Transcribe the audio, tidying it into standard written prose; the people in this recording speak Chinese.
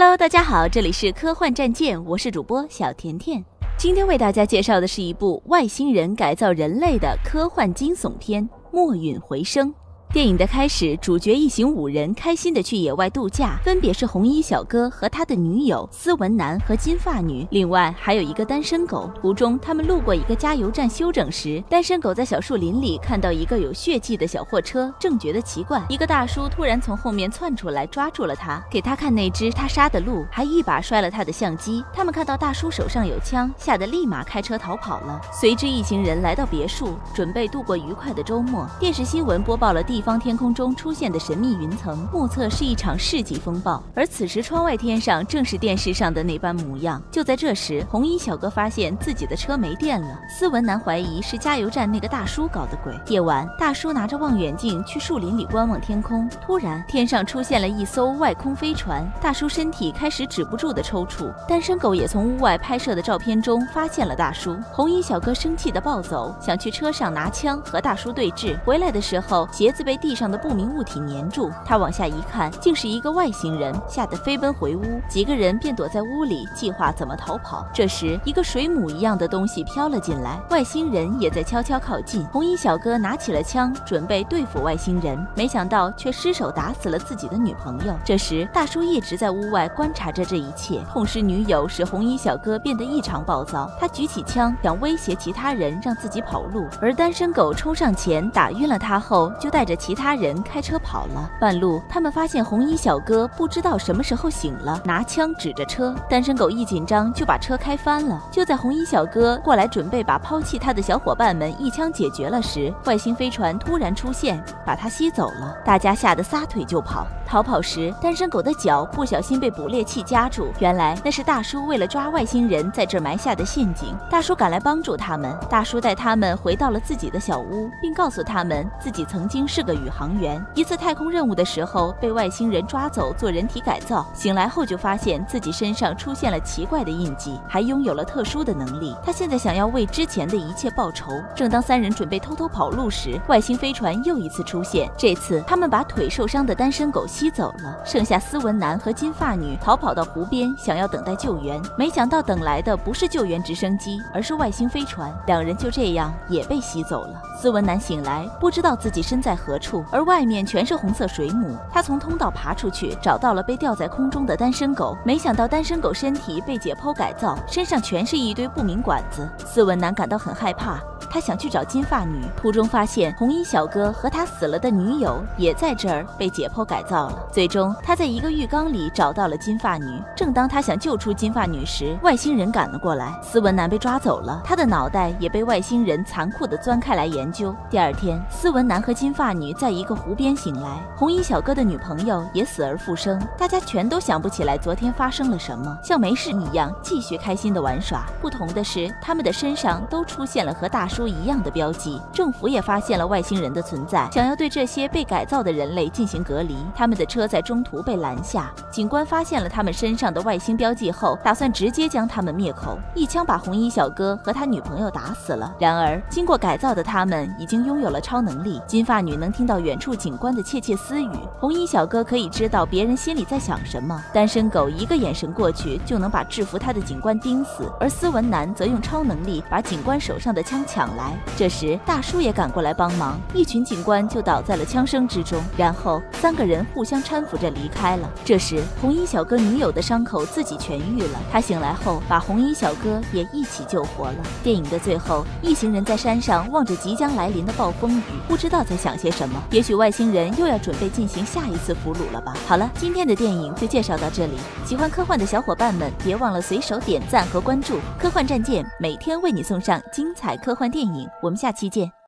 Hello， 大家好，这里是科幻战舰，我是主播小甜甜。今天为大家介绍的是一部外星人改造人类的科幻惊悚片《末陨回声》。电影的开始，主角一行5人开心地去野外度假，分别是红衣小哥和他的女友斯文男和金发女，另外还有一个单身狗。途中，他们路过一个加油站休整时，单身狗在小树林里看到一个有血迹的小货车，正觉得奇怪，一个大叔突然从后面窜出来抓住了他，给他看那只他杀的鹿，还一把摔了他的相机。他们看到大叔手上有枪，吓得立马开车逃跑了。随之一行人来到别墅，准备度过愉快的周末。电视新闻播报了地方天空中出现的神秘云层，目测是一场世纪风暴。而此时窗外天上正是电视上的那般模样。就在这时，红衣小哥发现自己的车没电了，斯文男怀疑是加油站那个大叔搞的鬼。夜晚，大叔拿着望远镜去树林里观望天空，突然天上出现了一艘外空飞船，大叔身体开始止不住的抽搐。单身狗也从屋外拍摄的照片中发现了大叔。红衣小哥生气的暴走，想去车上拿枪和大叔对峙。回来的时候，鞋子被地上的不明物体粘住，他往下一看，竟是一个外星人，吓得飞奔回屋。几个人便躲在屋里计划怎么逃跑。这时，一个水母一样的东西飘了进来，外星人也在悄悄靠近。红衣小哥拿起了枪，准备对付外星人，没想到却失手打死了自己的女朋友。这时，大叔一直在屋外观察着这一切，痛失女友使红衣小哥变得异常暴躁，他举起枪想威胁其他人让自己跑路，而单身狗冲上前打晕了他后，就带着其他人开车跑了。半路，他们发现红衣小哥不知道什么时候醒了，拿枪指着车。单身狗一紧张就把车开翻了。就在红衣小哥过来准备把抛弃他的小伙伴们一枪解决了时，外星飞船突然出现，把他吸走了。大家吓得撒腿就跑。逃跑时，单身狗的脚不小心被捕猎器夹住，原来那是大叔为了抓外星人在这埋下的陷阱。大叔赶来帮助他们，大叔带他们回到了自己的小屋，并告诉他们自己曾经是个宇航员，一次太空任务的时候被外星人抓走做人体改造，醒来后就发现自己身上出现了奇怪的印记，还拥有了特殊的能力。他现在想要为之前的一切报仇。正当3人准备偷偷跑路时，外星飞船又一次出现，这次他们把腿受伤的单身狗吸走了，剩下斯文男和金发女逃跑到湖边，想要等待救援。没想到等来的不是救援直升机，而是外星飞船，2人就这样也被吸走了。斯文男醒来，不知道自己身在何处，而外面全是红色水母。他从通道爬出去，找到了被吊在空中的单身狗。没想到单身狗身体被解剖改造，身上全是一堆不明管子。斯文男感到很害怕，他想去找金发女，途中发现红衣小哥和他死了的女友也在这儿被解剖改造了。最终，他在一个浴缸里找到了金发女。正当他想救出金发女时，外星人赶了过来，斯文男被抓走了，他的脑袋也被外星人残酷地钻开来研究。第2天，斯文男和金发女在一个湖边醒来，红衣小哥的女朋友也死而复生，大家全都想不起来昨天发生了什么，像没事一样继续开心地玩耍。不同的是，他们的身上都出现了和大叔一样的标记。政府也发现了外星人的存在，想要对这些被改造的人类进行隔离。他们的车在中途被拦下，警官发现了他们身上的外星标记后，打算直接将他们灭口，一枪把红衣小哥和他女朋友打死了。然而，经过改造的他们已经拥有了超能力，金发女能听到远处警官的窃窃私语，红衣小哥可以知道别人心里在想什么，单身狗一个眼神过去就能把制服他的警官钉死，而斯文男则用超能力把警官手上的枪抢来。这时，大叔也赶过来帮忙，一群警官就倒在了枪声之中，然后3个人互相搀扶着离开了。这时，红衣小哥女友的伤口自己痊愈了，他醒来后把红衣小哥也一起救活了。电影的最后，一行人在山上望着即将来临的暴风雨，不知道在想些什么，也许外星人又要准备进行下一次俘虏了吧。好了，今天的电影就介绍到这里，喜欢科幻的小伙伴们别忘了随手点赞和关注科幻战舰，每天为你送上精彩科幻电影，我们下期见。